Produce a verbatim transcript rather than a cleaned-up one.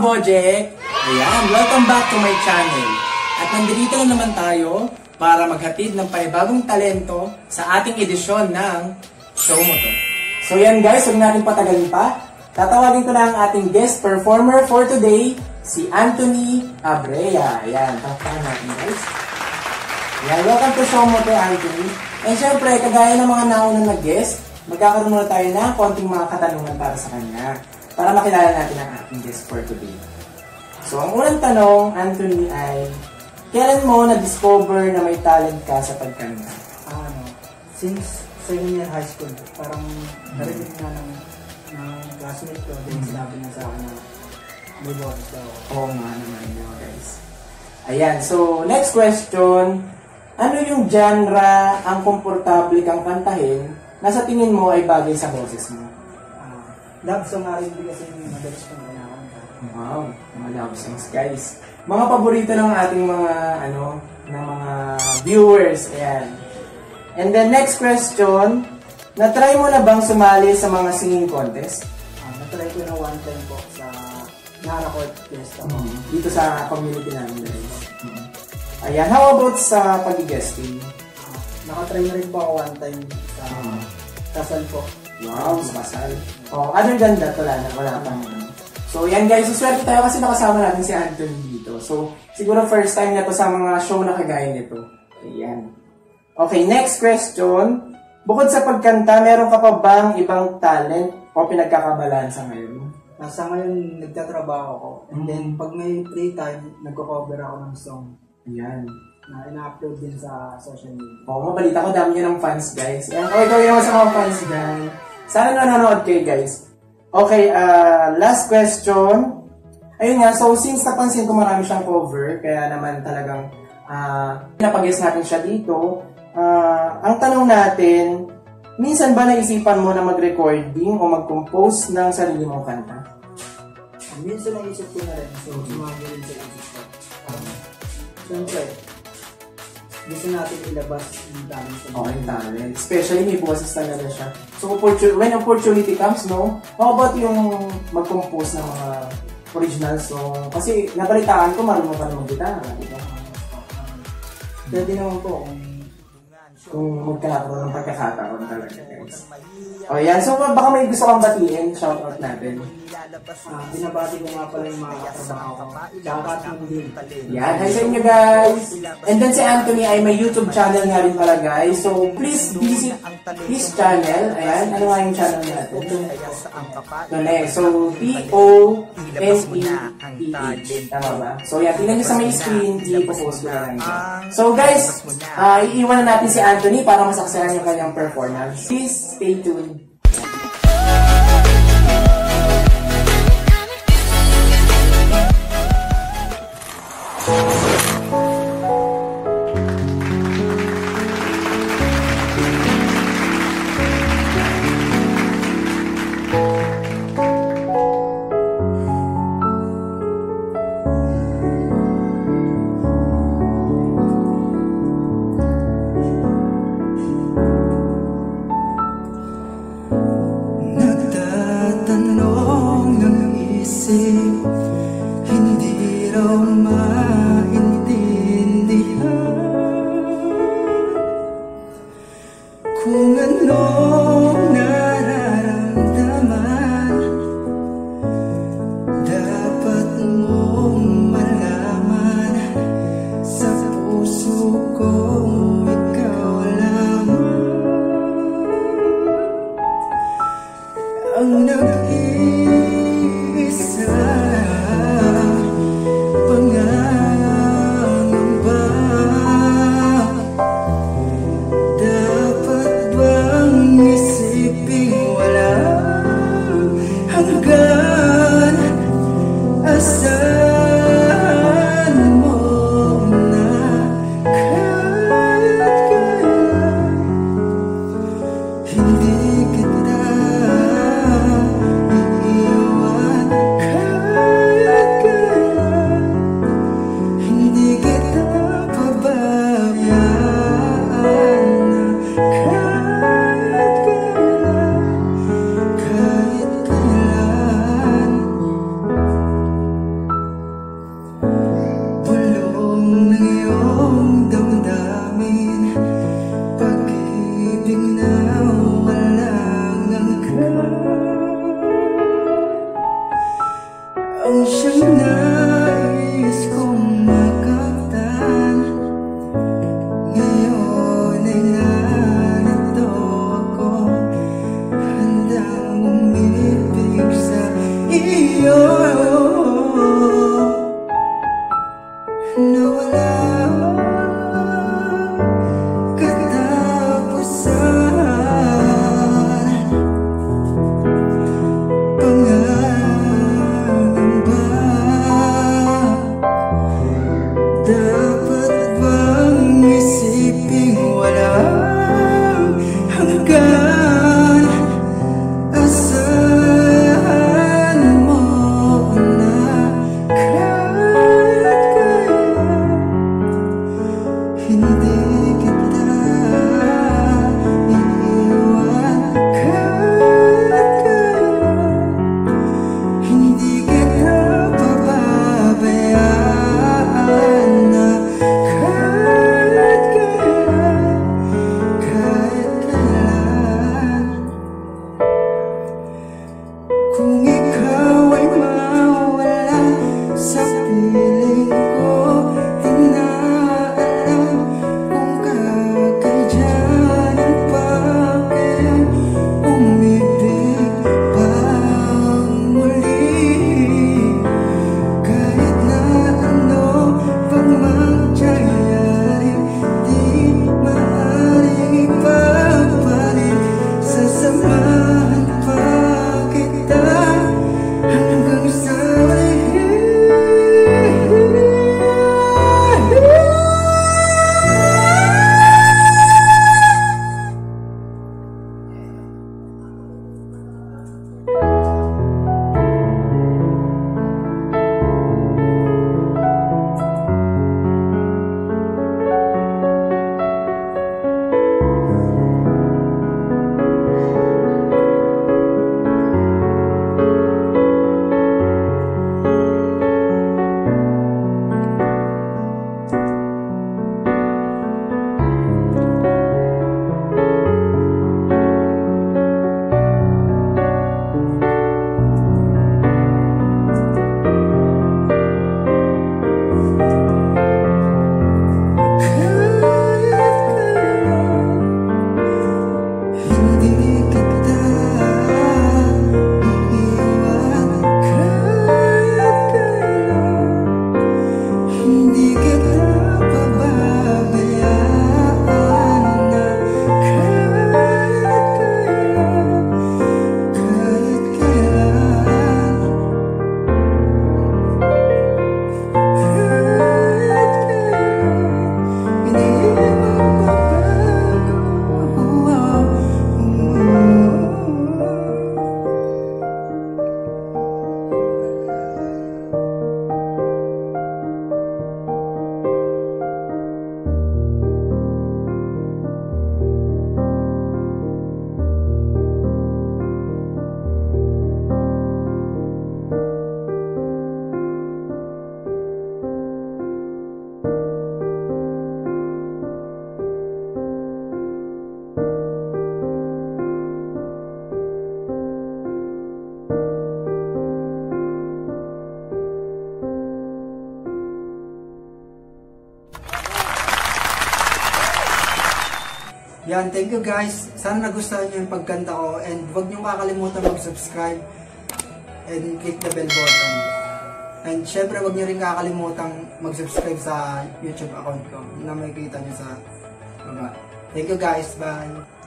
Bojek! Ayan, welcome back to my channel. At nandito na naman tayo para maghatid ng panibagong talento sa ating edisyon ng show mo to. So yan guys, huwag natin patagalin pa. Tatawagin ko na ang ating guest performer for today, si Anthony Abrea. Ayan, tapakan natin guys. Ayan, welcome to show mo to, Anthony. And syempre, kagaya ng mga naunang nag-guest, magkakaroon muna tayo ng konting mga katanungan para sa kanya, para makilala natin ang ating guest for today. So, ang unang tanong, Anthony, ay kailan mo na-discover na may talent ka sa pagkanta? Ah, ano, since second year high school, parang narinig na ng, ng classmate ko, din sinabi na sa akin na may boses daw. Oo nga naman yun, guys. Ayan, so next question, ano yung genre ang komportable kang kantahin na sa tingin mo ay bagay sa boses mo? Ah, love song R N B kasi yung madalas kong kinakanta. Wow, mga love songs guys. Mga paborito ng ating mga ano, ng mga viewers. Ayan. And then next question, na-try mo na bang sumali sa mga singing contest? Ah, na-try ko na one time po sa Nara-Court Fiesta. Mm-hmm. Dito sa community namin guys. Mm-hmm. Ayan, how about sa pag-guesting? Ah, nakatry na rin po ako one time sa uh, kasal po. Wow, sa kasal. Oh, other than that, wala na, wala pa. So, yan guys, so, swerte tayo kasi nakasama natin si Anthony dito. So, siguro first time na to sa mga show na kagaya nito. Ayan. Okay, next question. Bukod sa pagkanta, meron ka pa bang ibang talent o pinagkakabalan sa ngayon? Nasa ngayon, nagtatrabaho ko. And then, pag may free time, nagko-cover ako ng song. Ayan. Na ina-upload din sa social media. Oo, mabalita ko, dami nyo ng fans, guys. Ayan, okay, gawin naman sa mga fans, guys. Sana nanonood kayo, guys. Okay, uh, last question. Ayun nga, so since napansin ko marami siyang cover, kaya naman talagang uh, napag-guess natin siya dito. Uh, ang tanong natin, minsan ba naisipan mo na mag-recording o mag-compose ng sarili mong kanta? Minsan naisip ko na rin, so sumagi rin sa isip ko. Um, Siyempre, gusto natin ilabas yung talent. Oo, yung talent. Especially may boses talaga siya. So, when opportunity comes, no? How about yung mag-compose ng mga original song? Kasi nabalitaan ko, marunong ka naman gitara, di ba? Pwede naman po kung kung magkakaroon ng pagkakataon talaga, guys. O yan, so baka may gusto kang batiin, shoutout natin. Ah, binabati ko nga pala yung mga katrabaho ko. Shoutout mo din. Yan, hi sa inyo guys! And then si Anthony ay may YouTube channel nga rin pala guys. So please visit his channel. Ayan, ano nga yung channel natin? Tone. So T O N E T H. Tama ba? So yan, tingnan nyo sa may screen, i-post ko na lang ito. So guys, uh, iiwan na natin si Anthony para masaksayan yung kanyang performance. Please stay tuned. Hindi raw hindi kita iiwan. Kahit kailan, hindi kita pababayaan na kahit kailan, kahit kailan. Kung ikaw ay mawala sa piling ko, di na alam kung kakadyanan pa kailan umibig pang muli. Kahit na ano pang mangyayari, di maaaring ipagpalit. Sasamahan pa kita hanggang sa huli. Yan, thank you guys. Sana nagustuhan nyo yung pagkanta ko, and huwag nyo kakalimutan mag-subscribe and click the bell button. And syempre huwag nyo rin kakalimutan mag-subscribe sa YouTube account ko na makikita nyo sa baba. Thank you guys, bye!